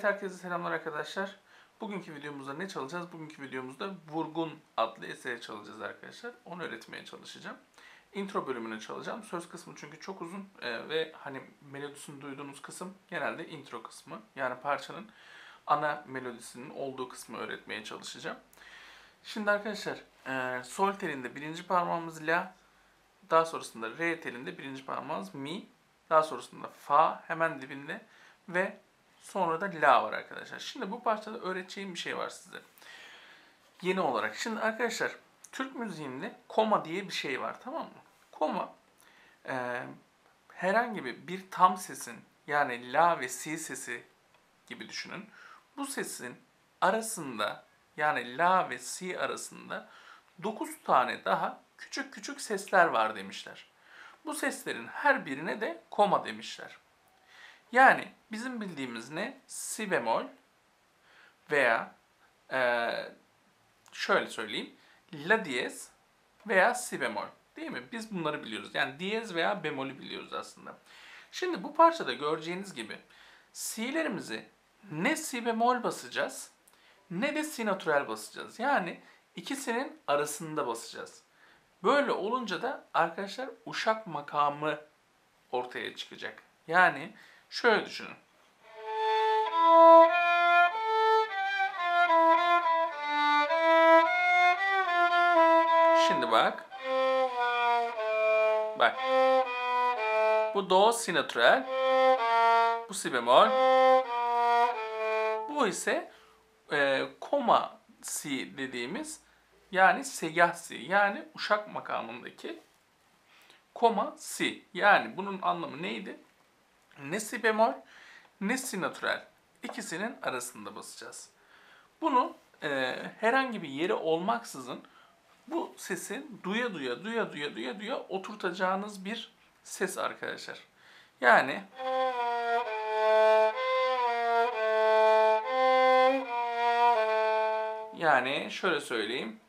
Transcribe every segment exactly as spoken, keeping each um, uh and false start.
herkese selamlar arkadaşlar. Bugünkü videomuzda ne çalacağız? Bugünkü videomuzda Vurgun adlı eseri çalacağız arkadaşlar. Onu öğretmeye çalışacağım. Intro bölümünü çalacağım. Söz kısmı çünkü çok uzun e, ve hani melodisini duyduğunuz kısım genelde intro kısmı. Yani parçanın ana melodisinin olduğu kısmı öğretmeye çalışacağım. Şimdi arkadaşlar e, sol telinde birinci parmağımız la, daha sonrasında re telinde birinci parmağımız mi, daha sonrasında fa hemen dibinde ve sonra da la var arkadaşlar. Şimdi bu parçada öğreteceğim bir şey var size. Yeni olarak. Şimdi arkadaşlar Türk müziğinde koma diye bir şey var, tamam mı? Koma e, herhangi bir, bir tam sesin yani la ve si sesi gibi düşünün. Bu sesin arasında yani la ve si arasında dokuz tane daha küçük küçük sesler var demişler. Bu seslerin her birine de koma demişler. Yani bizim bildiğimiz ne? Si bemol veya e, şöyle söyleyeyim, la diyez veya si bemol. Değil mi? Biz bunları biliyoruz. Yani diyez veya bemolü biliyoruz aslında. Şimdi bu parçada göreceğiniz gibi si'lerimizi ne si bemol basacağız ne de si natürel basacağız. Yani ikisinin arasında basacağız. Böyle olunca da arkadaşlar uşak makamı ortaya çıkacak. Yani şöyle düşünün. Şimdi bak. Bak. Bu do si natürel. Bu si bemol. Bu ise e, koma si dediğimiz yani segah si yani uşak makamındaki koma si. Yani bunun anlamı neydi? Ne si bemol ne si natürel. İkisinin arasında basacağız. Bunu e, herhangi bir yeri olmaksızın bu sesi duya duya duya duya duya duya oturtacağınız bir ses arkadaşlar. Yani yani şöyle söyleyeyim.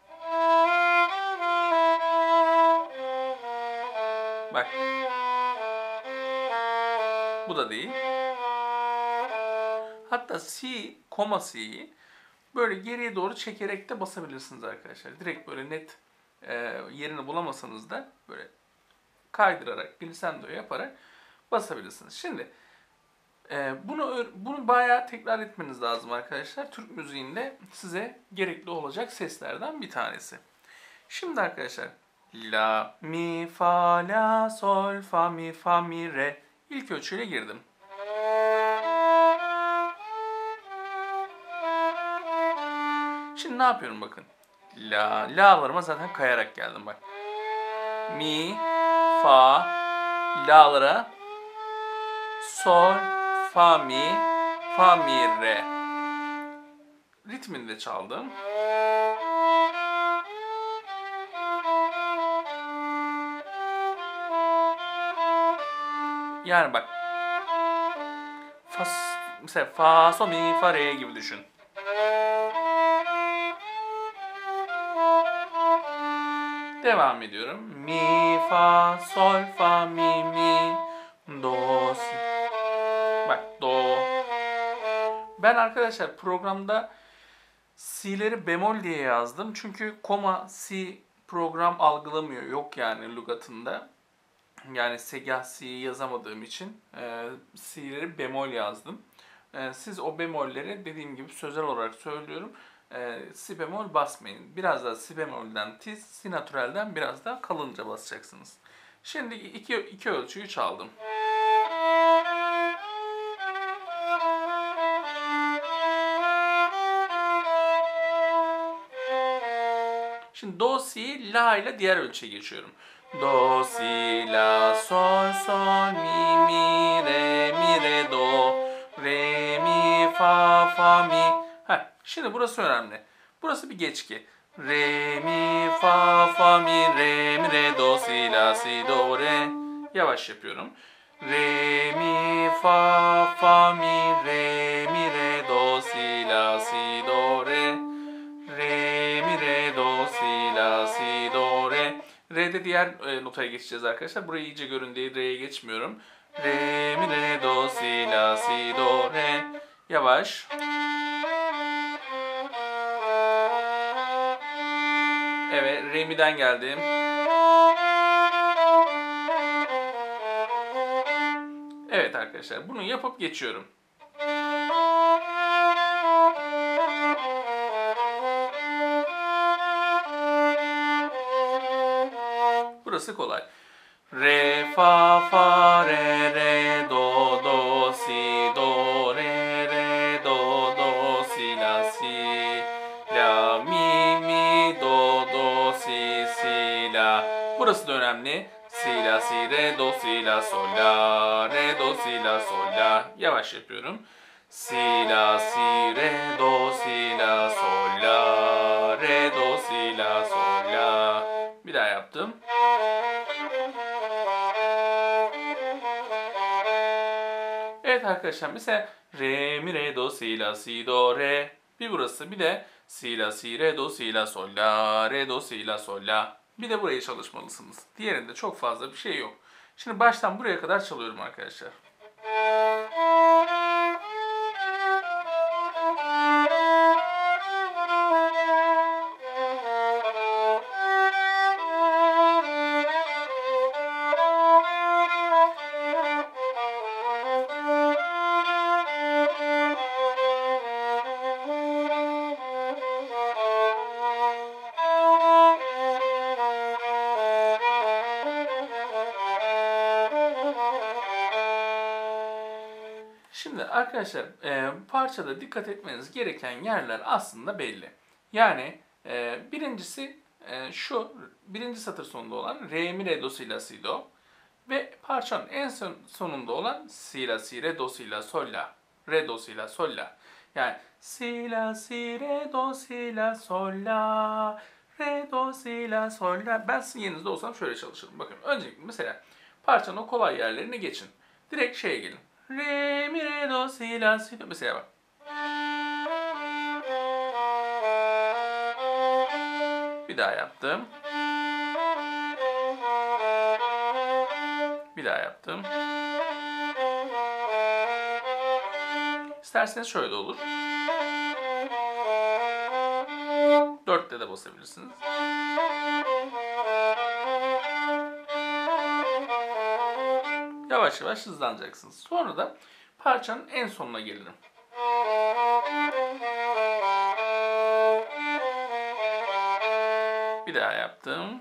Bak. Bu da değil. Hatta si, koma si'yi böyle geriye doğru çekerek de basabilirsiniz arkadaşlar. Direkt böyle net e, yerini bulamasanız da böyle kaydırarak, glissando yaparak basabilirsiniz. Şimdi e, bunu bunu bayağı tekrar etmeniz lazım arkadaşlar. Türk müziğinde size gerekli olacak seslerden bir tanesi. Şimdi arkadaşlar la, mi, fa, la, sol, fa, mi, fa, mi, re. İlk ölçüyle girdim. Şimdi ne yapıyorum bakın. La, la'larıma zaten kayarak geldim bak. Mi, fa, la'lara, sol, fa, mi, fa, mi, re. Ritmini de çaldım. Yani bak. Fa, mesela fa, sol, mi, fa, re gibi düşün. Devam ediyorum. Mi, fa, sol, fa, mi, mi, do, si. Bak do. Ben arkadaşlar programda si'leri bemol diye yazdım. Çünkü koma si program algılamıyor. Yok yani lügatında. Yani segah si'yi yazamadığım için e, si'leri bemol yazdım. E, siz o bemolleri dediğim gibi sözel olarak söylüyorum. E, si bemol basmayın. Biraz daha si bemolden tiz, si natürelden biraz daha kalınca basacaksınız. Şimdi iki, iki ölçüyü çaldım. Şimdi do, si, la ile diğer ölçüye geçiyorum. Do, si, la, sol, sol, mi, mi, re, mi, re, do, re, mi, fa, fa, mi. Heh, şimdi burası önemli. Burası bir geçki. Re, mi, fa, fa, mi, re, mi, re, do, si, la, si, do, re. Yavaş yapıyorum. Re, mi, fa, fa, mi, re, mi, re, do, si, la, si, do, re. Re, mi, re, do, si, la, si, do, re. Re'de diğer e, notaya geçeceğiz arkadaşlar. Burayı iyice görün diye re'ye geçmiyorum. Re, mi, re, do, si, la, si, do, re. Yavaş. Evet, re mi'den geldim. Evet arkadaşlar, bunu yapıp geçiyorum. Burası kolay. Re, fa, fa, re, re, do, do, si, do, re, re, do, do, si, la, si, la, mi, mi, do, do, si, si, la. Burası da önemli. Si, la, si, re, do, si, la, sol, la, re, do, si, la, sol, la. Yavaş yapıyorum. Si, la, si, re, do, si, la, sol, la, re, do, si, la, sol, la. Bir daha yaptım. Evet arkadaşlar, mesela re, mi, re, do, si, la, si, do, re. Bir burası, bir de si, la, si, re, do, si, la, sol, la, re, do, si, la, sol, la. Bir de burayı çalışmalısınız. Diğerinde çok fazla bir şey yok. Şimdi baştan buraya kadar çalıyorum arkadaşlar. Şimdi arkadaşlar, e, parçada dikkat etmeniz gereken yerler aslında belli. Yani e, birincisi e, şu, birinci satır sonunda olan re, mi, re, do, si, la, si, do ve parçanın en son, sonunda olan si, la, si, re, do, si, la, sol, la, re, do, si, la, sol, la. Yani si, la, si, re, do, si, la, sol, la, re, do, si, la, sol, la. Ben sizin yerinizde olsam şöyle çalışırım. Bakın öncelikle mesela parçanın o kolay yerlerini geçin. Direkt şeye gelin. Re, mi, re, do, si, la, si, do. Mesela bak. Bir daha yaptım. Bir daha yaptım. İsterseniz şöyle de olur. Dörtte de basabilirsiniz. Yavaş yavaş hızlanacaksınız. Sonra da parçanın en sonuna gelirim. Bir daha yaptım.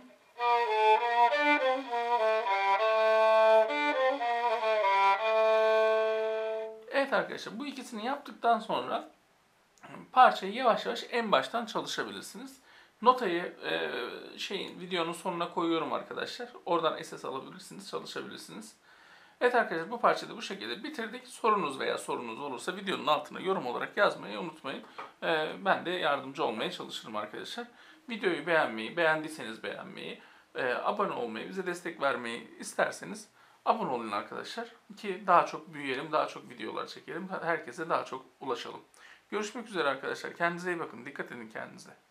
Evet arkadaşlar, bu ikisini yaptıktan sonra parçayı yavaş yavaş en baştan çalışabilirsiniz. Notayı e, şeyin videonun sonuna koyuyorum arkadaşlar. Oradan S S alabilirsiniz, çalışabilirsiniz. Evet arkadaşlar, bu parçayı da bu şekilde bitirdik. Sorunuz veya sorunuz olursa videonun altına yorum olarak yazmayı unutmayın. E, ben de yardımcı olmaya çalışırım arkadaşlar. Videoyu beğenmeyi, beğendiyseniz beğenmeyi, e, abone olmayı, bize destek vermeyi isterseniz abone olun arkadaşlar. Ki daha çok büyüyelim, daha çok videolar çekelim, herkese daha çok ulaşalım. Görüşmek üzere arkadaşlar. Kendinize iyi bakın. Dikkat edin kendinize.